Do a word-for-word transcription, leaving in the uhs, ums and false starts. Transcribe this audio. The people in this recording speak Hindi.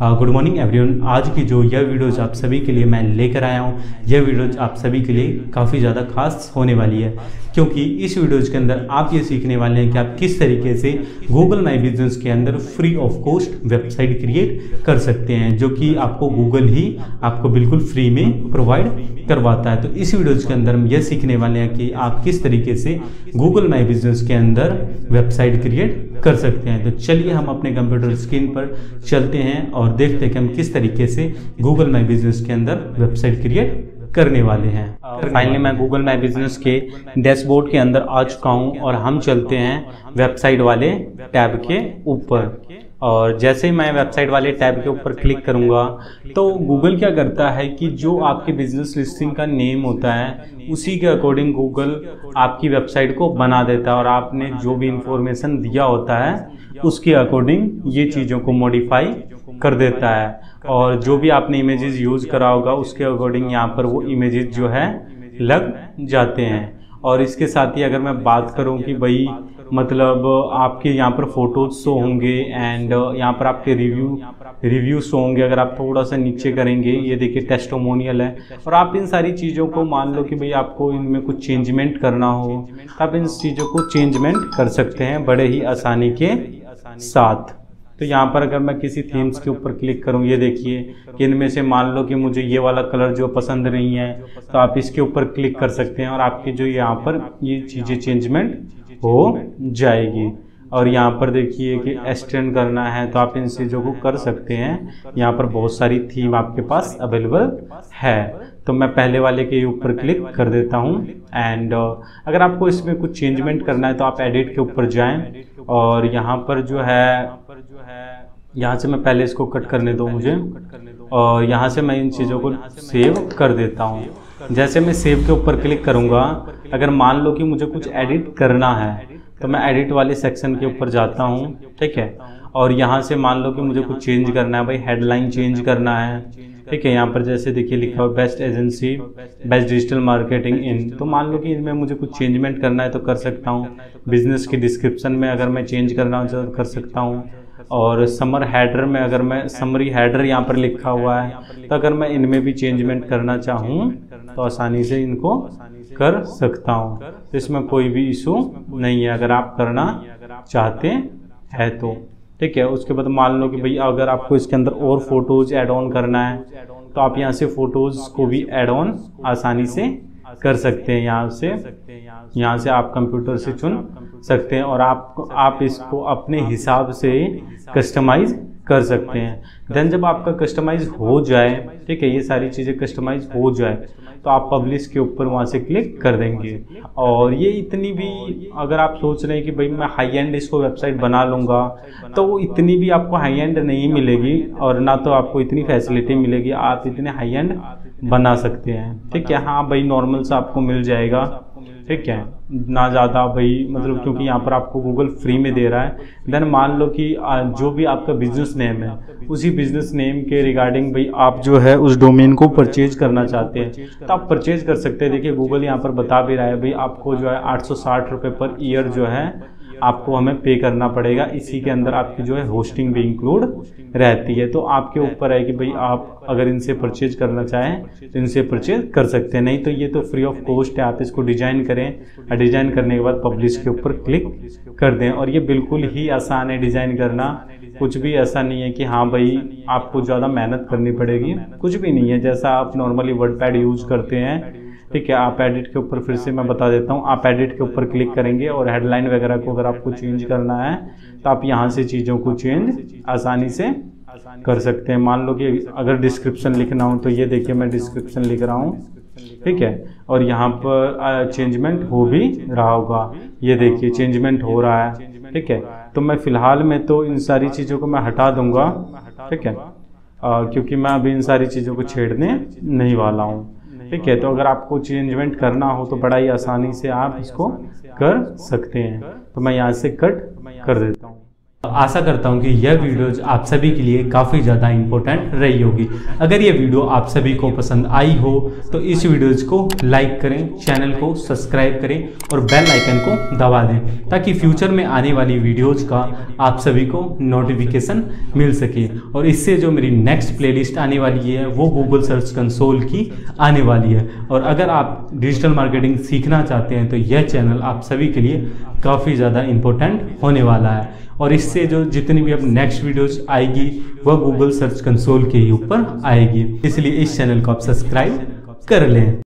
Good morning everyone. आज की जो यह वीडियोज आप सभी के लिए मैं लेकर आया हूँ, यह वीडियोज आप सभी के लिए काफ़ी ज़्यादा खास होने वाली है, क्योंकि इस वीडियोज के अंदर आप ये सीखने वाले हैं कि आप किस तरीके से गूगल माई बिजनेस के अंदर free of cost website create कर सकते हैं, जो कि आपको गूगल ही आपको बिल्कुल फ्री में प्रोवाइड करवाता है। तो इस वीडियोज के अंदर हम यह सीखने वाले हैं कि आप किस तरीके से गूगल माई बिजनेस के अंदर वेबसाइट क्रिएट कर सकते हैं। तो चलिए हम अपने कंप्यूटर स्क्रीन पर चलते हैं और देखते हैं कि हम किस तरीके से गूगल माई बिजनेस के अंदर वेबसाइट क्रिएट करने वाले हैं। फाइनली मैं गूगल माई बिजनेस के डैशबोर्ड के अंदर आ चुका हूं और हम चलते हैं वेबसाइट वाले टैब के ऊपर। और जैसे ही मैं वेबसाइट वाले टैब के ऊपर क्लिक करूंगा तो गूगल क्या करता है कि जो आपके बिजनेस लिस्टिंग का नेम होता है उसी के अकॉर्डिंग गूगल आपकी वेबसाइट को बना देता है, और आपने जो भी इंफॉर्मेशन दिया होता है उसके अकॉर्डिंग ये चीज़ों को मॉडिफाई कर देता है। और जो भी आपने इमेजेस यूज़ करा होगा उसके अकॉर्डिंग यहाँ पर वो इमेजेस जो है लग जाते हैं। और इसके साथ ही अगर मैं बात करूँ कि भाई मतलब आपके यहाँ पर फोटोज शो होंगे एंड यहाँ पर आपके रिव्यू रिव्यू शो होंगे। अगर आप थोड़ा सा नीचे करेंगे, ये देखिए टेस्टिमोनियल है, और आप इन सारी चीज़ों को मान लो कि भाई आपको इनमें कुछ चेंजमेंट करना हो तो आप इन चीज़ों को चेंजमेंट कर सकते हैं बड़े ही आसानी के साथ। तो यहाँ पर अगर मैं किसी थीम्स के ऊपर क्लिक करूँ, ये देखिए कि इनमें से मान लो कि मुझे ये वाला कलर जो पसंद नहीं है तो आप इसके ऊपर क्लिक कर सकते हैं और आपके जो यहाँ पर ये चीज़ें चेंजमेंट हो जाएगी। और यहाँ पर देखिए कि एक्सटेंड करना है तो आप इन चीज़ों को कर सकते हैं। यहाँ पर बहुत सारी थीम आपके पास अवेलेबल है, तो मैं पहले वाले के ऊपर क्लिक कर देता हूँ। एंड अगर आपको इसमें कुछ चेंजमेंट करना है तो आप एडिट के ऊपर जाएं और यहाँ पर जो है यहाँ से मैं पहले इसको कट करने दो मुझे, और यहाँ से मैं इन चीज़ों को सेव कर देता हूँ। जैसे मैं सेव के ऊपर क्लिक करूँगा, अगर मान लो कि मुझे कुछ एडिट करना है तो मैं एडिट वाले सेक्शन के ऊपर जाता हूँ, ठीक है। और यहाँ से मान लो कि मुझे कुछ चेंज करना है, भाई हेडलाइन चेंज करना है, ठीक है। यहाँ पर जैसे देखिए लिखा हुआ best agency best digital marketing in, तो मान लो कि इनमें मुझे कुछ चेंजमेंट करना है तो कर सकता हूँ। बिजनेस की डिस्क्रिप्शन में अगर मैं चेंज करना हो तो कर सकता हूँ। और समर हेडर में अगर मैं समरी हेडर यहाँ पर लिखा हुआ है तो अगर मैं इनमें भी चेंजमेंट करना चाहूँ तो आसानी से इनको कर सकता हूँ। तो इसमें कोई भी इशू नहीं है अगर आप करना चाहते हैं तो, ठीक है। उसके बाद मान लो कि भाई अगर आपको इसके अंदर और फोटोज ऐड ऑन करना है तो आप यहाँ से फोटोज को भी ऐड ऑन आसानी से कर सकते हैं। यहाँ से यहाँ से आप कंप्यूटर से चुन सकते हैं और आप आप इसको अपने हिसाब से कस्टमाइज कर सकते हैं। देन जब आपका कस्टमाइज हो जाए, ठीक है, ये सारी चीज़ें कस्टमाइज हो जाए तो आप पब्लिश के ऊपर वहाँ से क्लिक कर देंगे। और ये इतनी भी अगर आप सोच रहे हैं कि भाई मैं हाई एंड इसको वेबसाइट बना लूँगा तो इतनी भी आपको हाई एंड नहीं मिलेगी और ना तो आपको इतनी फैसिलिटी मिलेगी आप इतने हाई एंड बना सकते हैं, ठीक है। हाँ भाई नॉर्मल सा आपको मिल जाएगा, ठीक है, ना ज़्यादा भाई मतलब क्योंकि यहाँ पर आपको गूगल फ्री में दे रहा है। देन मान लो कि जो भी आपका बिजनेस नेम है उसी बिजनेस नेम के रिगार्डिंग भाई आप जो है उस डोमेन को परचेज करना चाहते हैं तो आप परचेज कर सकते हैं। देखिए गूगल यहाँ पर बता भी रहा है भाई आपको जो है आठ सौ साठ रुपये पर ईयर जो है आपको हमें पे करना पड़ेगा। इसी के अंदर आपकी जो है होस्टिंग भी इंक्लूड रहती है। तो आपके ऊपर है कि भाई आप अगर इनसे परचेज करना चाहें तो इनसे परचेज कर सकते हैं, नहीं तो ये तो फ्री ऑफ कॉस्ट है। आप इसको डिजाइन करें, डिजाइन करने के बाद पब्लिश के ऊपर क्लिक कर दें। और ये बिल्कुल ही आसान है डिजाइन करना, कुछ भी ऐसा नहीं है कि हाँ भाई आपको ज़्यादा मेहनत करनी पड़ेगी, कुछ भी नहीं है। जैसा आप नॉर्मली वर्डपैड यूज करते हैं, ठीक है। आप एडिट के ऊपर फिर से मैं बता देता हूँ, आप एडिट के ऊपर क्लिक करेंगे और हेडलाइन वगैरह को अगर आपको चेंज करना है तो आप यहाँ से चीज़ों को चेंज आसानी से कर सकते हैं। मान लो कि अगर डिस्क्रिप्शन लिखना हो तो ये देखिए मैं डिस्क्रिप्शन लिख रहा हूँ, ठीक है, और यहाँ पर चेंजमेंट हो भी रहा होगा, ये देखिए चेंजमेंट हो रहा है, ठीक है। तो मैं फ़िलहाल में तो इन सारी चीज़ों को मैं हटा दूंगा, ठीक है, क्योंकि मैं अभी इन सारी चीज़ों को छेड़ने नहीं वाला हूँ, ठीक है। तो अगर आपको चेंजमेंट करना हो तो बड़ा ही आसानी से आप इसको कर सकते हैं। तो मैं यहाँ से कट कर देता हूँ। आशा करता हूं कि यह वीडियोज आप सभी के लिए काफ़ी ज़्यादा इम्पोर्टेंट रही होगी। अगर यह वीडियो आप सभी को पसंद आई हो तो इस वीडियोज को लाइक करें, चैनल को सब्सक्राइब करें और बेल आइकन को दबा दें ताकि फ्यूचर में आने वाली वीडियोज का आप सभी को नोटिफिकेशन मिल सके। और इससे जो मेरी नेक्स्ट प्लेलिस्ट आने वाली है वो गूगल सर्च कंसोल की आने वाली है। और अगर आप डिजिटल मार्केटिंग सीखना चाहते हैं तो यह चैनल आप सभी के लिए काफ़ी ज़्यादा इम्पोर्टेंट होने वाला है। और इससे जो जितनी भी अब नेक्स्ट वीडियोज आएगी वह गूगल सर्च कंसोल के ही ऊपर आएगी, इसलिए इस चैनल को आप सब्सक्राइब कर लें।